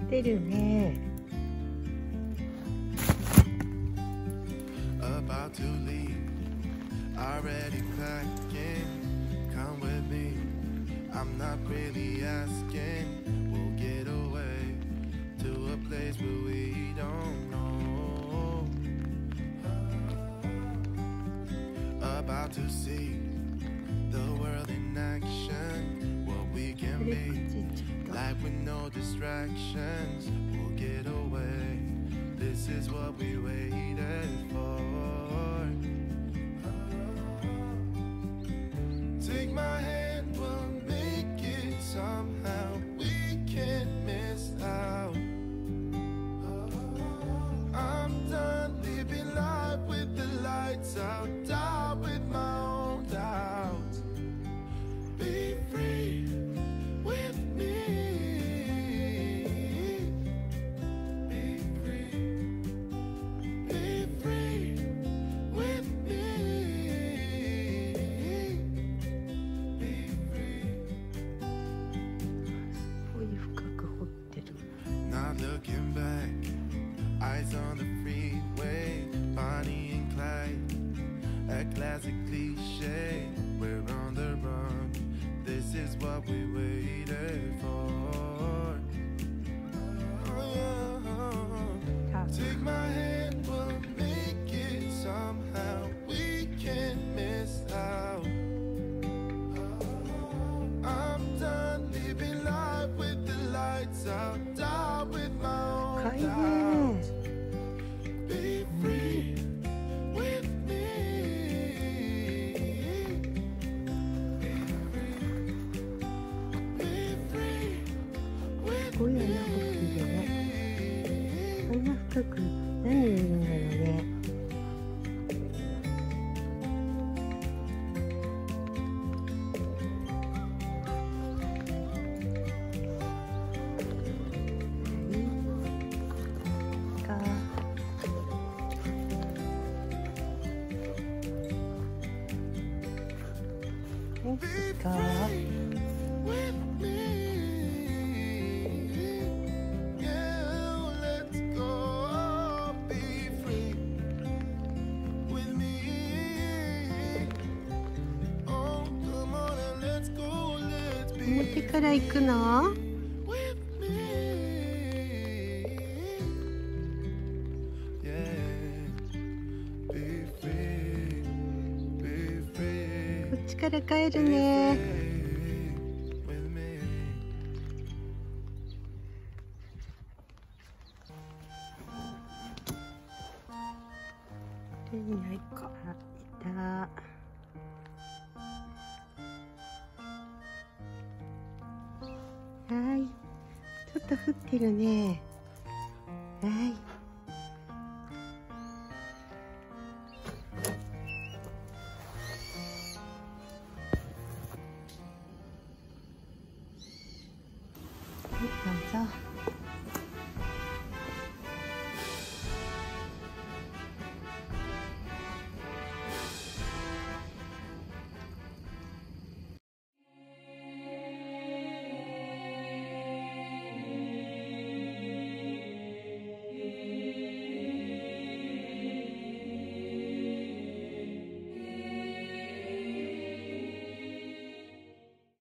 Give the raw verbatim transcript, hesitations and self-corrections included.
ってるね。 About to leave, already packing. Come with me, I'm not really asking. We'll get away to a place where we don't know. About to see the world in action, what we can be, like with no distractions. We'll get away, this is what we waited for. Take my hand, we'll make it somehow. We can't miss out. I'm done living life with the lights out, die with my own doubts. Be free with me. Be free. Be free with me. Be free. すごい深く掘ってる。 Not looking back, eyes on the freeway, Bonnie and Clyde, a classic cliche. We're on the run, this is what we waited for. Take my hand, we'll make it somehow. We can't miss out. I'm done living life with the lights out, die with my own 深い doubts. ね。 Be free with me. Be free. Be free す with ごい穴 me. 掘ってるね。こんな深く何をいるんだろうね。か。 Be か。 free with me. Yeah, let's go. Be free with me. Oh, come on and let's go. Let's be 表から行くの？ with me. Yeah, be free, be free. こっちから帰るね。 With me. これにないか。あ、いた。はい。ちょっと降ってるね。はい。